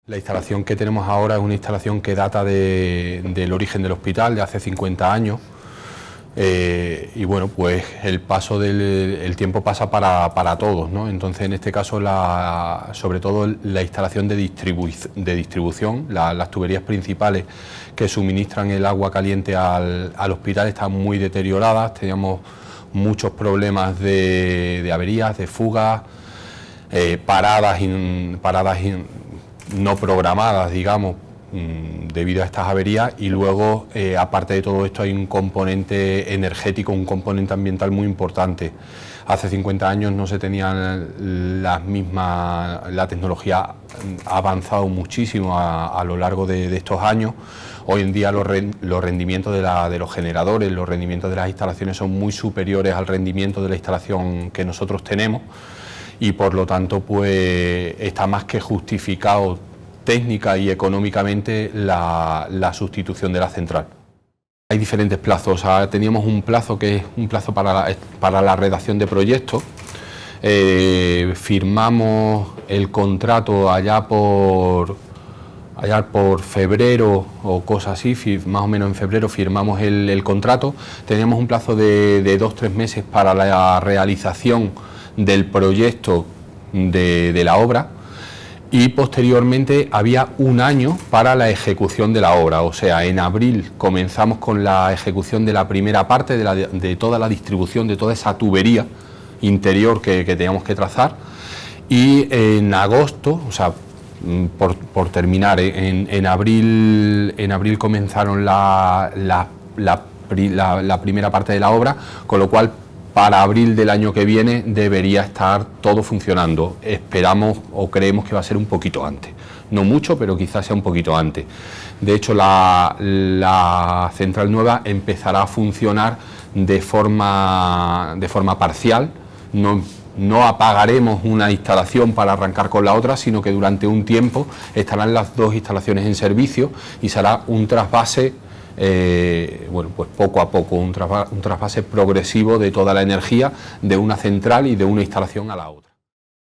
La instalación que tenemos ahora es una instalación que data del origen del hospital, de hace 50 años. Y bueno, pues el tiempo pasa para todos, ¿no? Entonces, en este caso, sobre todo la instalación de distribución, las tuberías principales que suministran el agua caliente al hospital están muy deterioradas. Teníamos muchos problemas de averías, de fugas, paradas no programadas, digamos, debido a estas averías. Y luego, aparte de todo esto, hay un componente energético, un componente ambiental muy importante. Hace 50 años no se tenían la tecnología ha avanzado muchísimo a lo largo de estos años. Hoy en día los rendimientos de los generadores, los rendimientos de las instalaciones son muy superiores al rendimiento de la instalación que nosotros tenemos. Y por lo tanto, pues está más que justificado técnica y económicamente la sustitución de la central. Hay diferentes plazos. O sea, teníamos un plazo que es un plazo para la redacción de proyectos. Firmamos el contrato allá por febrero o cosas así, más o menos en febrero firmamos el contrato. Teníamos un plazo de 2-3 meses para la realización del proyecto de la obra, y posteriormente había un año para la ejecución de la obra. O sea, en abril comenzamos con la ejecución de la primera parte de toda la distribución, de toda esa tubería interior que teníamos que trazar, y en agosto, o sea, por terminar, en abril comenzaron la primera parte de la obra, con lo cual para abril del año que viene debería estar todo funcionando. Esperamos o creemos que va a ser un poquito antes, no mucho, pero quizás sea un poquito antes. De hecho, la central nueva empezará a funcionar de forma parcial. No apagaremos una instalación para arrancar con la otra, sino que durante un tiempo estarán las dos instalaciones en servicio y será un trasvase, bueno, pues poco a poco, un trasvase progresivo de toda la energía de una central y de una instalación a la otra.